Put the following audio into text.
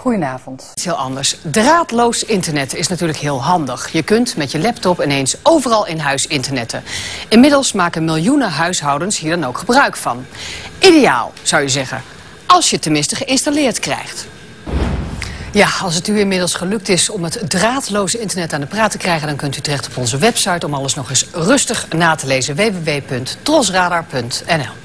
Goedenavond. Iets heel anders. Draadloos internet is natuurlijk heel handig. Je kunt met je laptop ineens overal in huis internetten. Inmiddels maken miljoenen huishoudens hier dan ook gebruik van. Ideaal, zou je zeggen. Als je het tenminste geïnstalleerd krijgt. Ja, als het u inmiddels gelukt is om het draadloze internet aan de praat te krijgen, dan kunt u terecht op onze website om alles nog eens rustig na te lezen. www.trosradar.nl